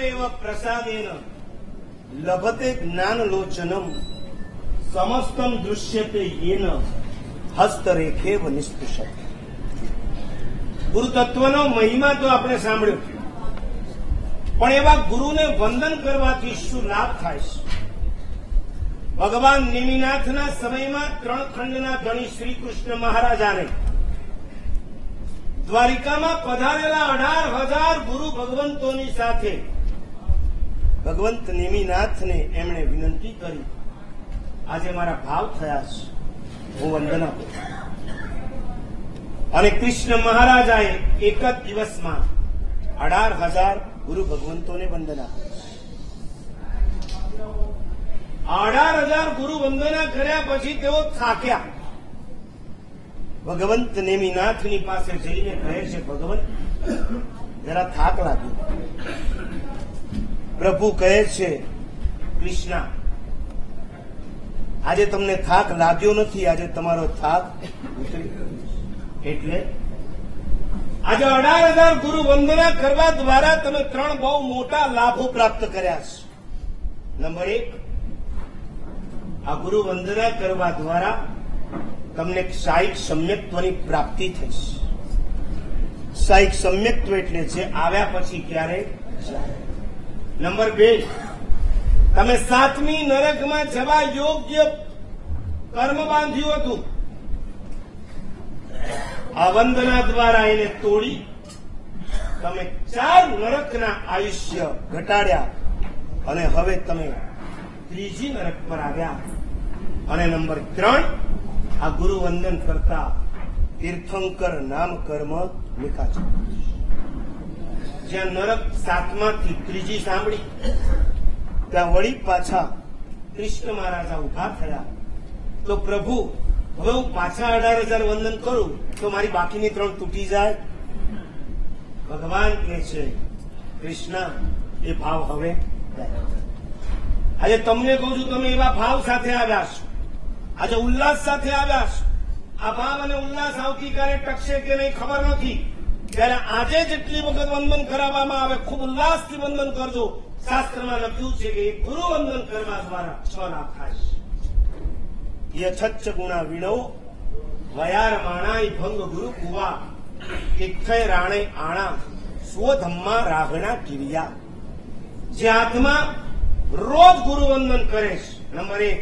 એવ પ્રસાદેન લભતે જ્ઞાનલોચનમ સમસ્તમ દૃશ્યતે યેન હસ્તરેખેવ નિસ્પૃશત. ગુરુ તત્વનો મહિમા તો આપણે સાંભળ્યો, પણ એવા ગુરુને વંદન કરવાથી શું લાભ થાય છે? ભગવાન નેમિનાથના સમયમાં 3 ખંડના ધણી શ્રી કૃષ્ણ મહારાજાને દ્વારિકામાં પધારેલા 18,000 ગુરુ ભગવંતોની સાથે ભગવંત નેમિનાથને એમણે વિનંતી કરી, આજે મારા ભાવ થયા છે, હું વંદન આપું. અને કૃષ્ણ મહારાજાએ એક જ દિવસમાં 18,000 ગુરુ ભગવંતોને વંદન આપ્યું. 18,000 ગુરુ વંદના કર્યા પછી તેઓ થાક્યા. ભગવંત નેમિનાથની પાસે જઈને કહે છે, ભગવંત જરા થાક લાગ્યો. પ્રભુ કહે છે, કૃષ્ણ આજે તમને થાક લાગ્યો નથી, આજે તમારો થાક ઉતરી ગયો. એટલે આજે 18,000 ગુરુ વંદના કરવા દ્વારા તમે 3 બહુ મોટા લાભો પ્રાપ્ત કર્યા છે. નંબર 1, આ ગુરુ વંદના કરવા દ્વારા તમને સાહિક સમ્યક્ત્વની પ્રાપ્તિ થશે. સાહિક સમ્યક્ત્વ એટલે છે આવ્યા પછી ક્યારે. નંબર 2, તમે 7મી નરકમાં જવા યોગ્ય કર્મ બાંધ્યું હતું, આ વંદના દ્વારા એને તોડી તમે 4 નરકના આયુષ્ય ઘટાડ્યા અને હવે તમે 3જી નરક પર આવ્યા. અને નંબર 3, આ ગુરુ વંદન કરતા તીર્થંકર નામ કર્મ નિકાચ. જ્યાં નરક 7માંથી 3જી સાંભળી ત્યાં વળી પાછા કૃષ્ણ મહારાજા ઉભા થયા. તો પ્રભુ હવે હું પાછા 18,000 વંદન કરું તો મારી બાકીની 3 તૂટી જાય. ભગવાન કહે છે, કૃષ્ણ એ ભાવ હવે આજે તમને કહું છું, તમે એવા ભાવ સાથે આવ્યા છો, આજે ઉલ્લાસ સાથે આવ્યા છો. આ ભાવ અને ઉલ્લાસ આવતીકાલે ટકશે કે નહીં ખબર નથી, ત્યારે આજે જેટલી વખત વંદન કરાવવામાં આવે ખૂબ ઉલ્લાસથી વંદન કરજો. શાસ્ત્રમાં લખ્યું છે કે ગુરુ વંદન કરવા દ્વારા 6 લાભ થાય છે. યછચ્ચ ગુણા વિણો વયાર માણાઈ ભંગ ગુરુ કુવા ઇક્ષય રાણે આણા સ્વધમ્મા રાગણા કિરિયા. જે આત્મા રોજ ગુરુ વંદન કરે છે, નંબર 1,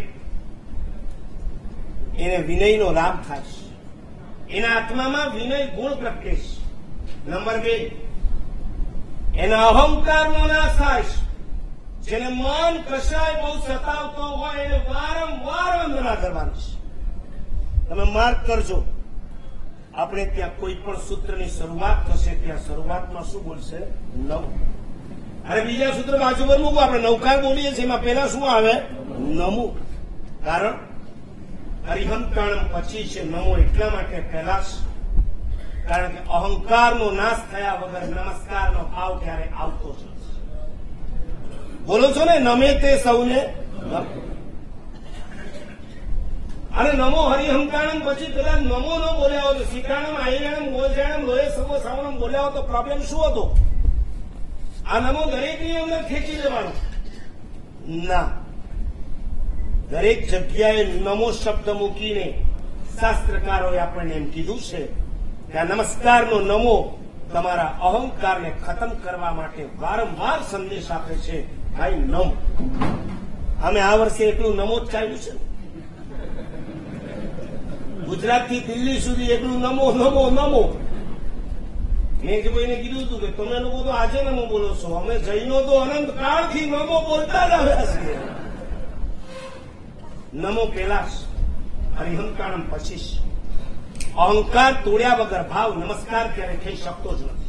એને વિનયનો લાભ થાય છે, એના આત્મામાં વિનય ગુણ પ્રગટે છે. નંબર 2, એના અહંકારનો નાશ થાય છે. જેને મન કશાય બહુ સતાવતો હોય એને વારંવાર વંદના કરવાની છે. તમે માર્ક કરજો, આપણે ત્યાં કોઈ પણ સૂત્રની શરૂઆત થશે ત્યાં શરૂઆતમાં શું બોલશે? નવ. અરે બીજા સૂત્ર બાજુ પર મૂકવું, આપણે નવકાર બોલીએ છીએ, એમાં પહેલા શું આવે? નમો. કારણ અરિહંતાણમ પછી છે નમો, એટલા માટે પહેલા છે. કારણ કે અહંકારનો નાશ થયા વગર નમસ્કારનો ભાવ ક્યારે આવતો છે. બોલો છો ને, નમે તે સૌને. અને નમો હરિહંતાણમ પછી પેલા નમો ન બોલ્યા હોય તો સીતાણમ આયણમ ગોજાણમ લોહે સર્વ શ્રવણમ બોલ્યા હોય તો પ્રોબ્લેમ શું હતો? આ નમો દરેકની અંદર ખેંચી લેવાનો ના. દરેક જગ્યાએ નમો શબ્દ મૂકીને શાસ્ત્રકારોએ આપણને એમ કીધું છે કે આ નમસ્કારનો નમો તમારા અહંકારને ખતમ કરવા માટે વારંવાર સંદેશ આપે છે. ભાઈ નમ. અમે આ વર્ષે એટલું નમો જ ચાલ્યું છે. ગુજરાતથી દિલ્હી સુધી એટલું નમો નમો નમો. મેં કોઈને કીધું હતું કે તમે લોકો તો આજે નમો બોલો છો, અમે જૈનો તો અનંત કાળથી નમો બોલતા જ આવ્યા છીએ. નમો પેલા હરિહંકાણમ પછી. અહંકાર તોડ્યા વગર ભાવ નમસ્કાર ક્યારે થઈ શકતો જ નથી.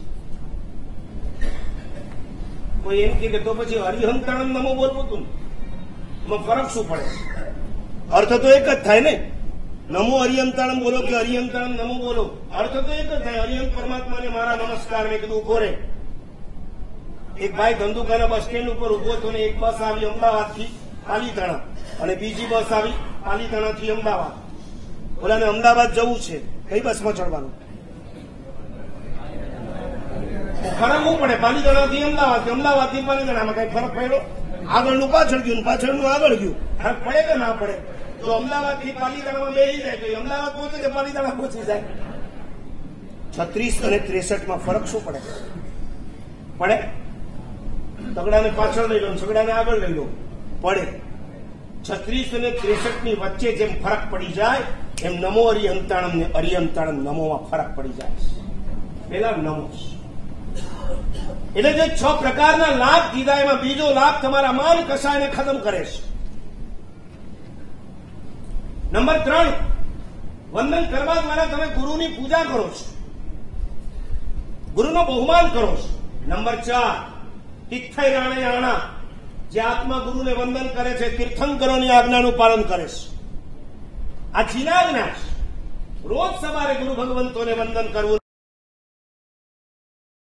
કોઈ એમ કે તો પછી હરિહંતાણમ નમો બોલવું હતું, એમાં ફરક શું પડે? અર્થ તો એક જ થાય ને. નમો હરિહંતાણમ બોલો કે હરિહંતાણમ નમો બોલો, અર્થ તો એક જ થાય. હરિહંત પરમાત્માને મારા નમસ્કાર. મેં કીધું ઉભો રે. એક ભાઈ ધંધુકાના બસ સ્ટેન્ડ ઉપર ઉભો હતો ને એક બસ આવી અમદાવાદથી પાલીતાણા અને બીજી બસ આવી પાલીતાણાથી અમદાવાદ. ઓલાને અમદાવાદ જવું છે, કઈ બસમાં ચડવાનું? ફરક શું પડે? પાલીતાણાથી અમદાવાદ, અમદાવાદથી પાલીતાણામાં કઈ ફરક પડ્યો? આગળનું પાછળ ગયું, પાછળનું આગળ ગયું. ફરક પડે કે ના પડે? તો અમદાવાદથી પાલીતાણામાં બેસી જાય તો અમદાવાદ પહોંચે કે પાલીતાણા પહોંચી જાય? 36 અને 63 માં ફરક શું પડે? પડે? તગડાને પાછળ લઈ લો, છગડાને આગળ લઈ લો, પડે. 36 અને 63 ની વચ્ચે જેમ ફરક પડી જાય એમ નમો અરિહંતાણમ ને અરિહંતાણમ નમોમાં ફરક પડી જાય. પેલા નમો એટલે જે 6 પ્રકારના લાભ કીધા એમાં બીજો લાભ તમારા માન કસાયને ખતમ કરે છે. નંબર 3, વંદન કરવા દ્વારા તમે ગુરુની પૂજા કરો છો, ગુરુનો બહુમાન કરો છો. નંબર 4, તીર્થૈરાણયાણા, જે આત્મા ગુરુને વંદન કરે છે, તીર્થંકરોની આજ્ઞાનું પાલન કરે છે. આ ચીનાજ્ઞા રોજ સવારે ગુરુ ભગવંતોને વંદન કરવું.